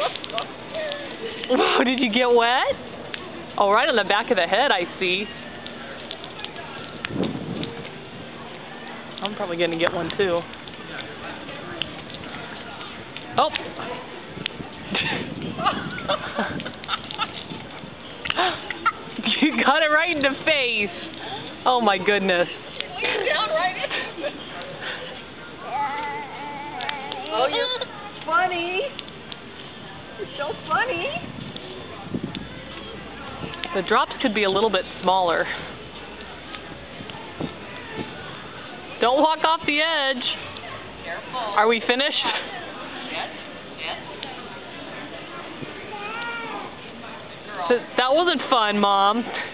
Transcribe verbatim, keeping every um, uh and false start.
Whoa, did you get wet? Oh, right on the back of the head, I see. I'm probably going to get one, too. Oh! You got it right in the face. Oh, my goodness. Down right in. Oh, you're funny. You're so funny. The drops could be a little bit smaller. Don't walk off the edge. Careful. Are we finished? Yes, yes. So, that wasn't fun, Mom.